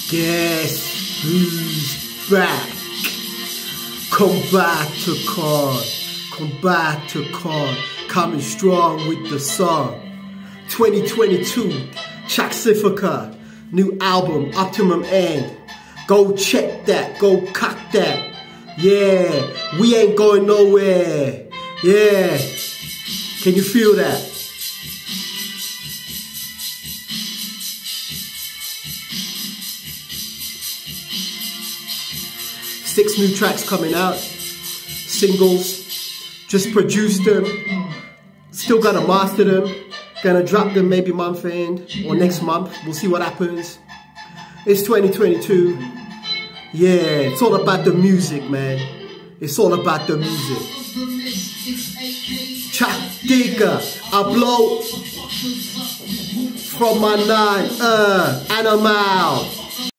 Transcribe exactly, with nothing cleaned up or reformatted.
Guess who's back? Come back to Con, come back to Con, coming strong with the song. twenty twenty-two, Traxifica, new album, Optimum End. Go check that, go cock that. Yeah, we ain't going nowhere. Yeah, can you feel that? Six new tracks coming out, singles, just produced them, still gotta master them, gonna drop them maybe month end or next month, we'll see what happens. It's twenty twenty-two, yeah, it's all about the music, man, it's all about the music. Track digger, I blow from my nine, uh, and I'm out.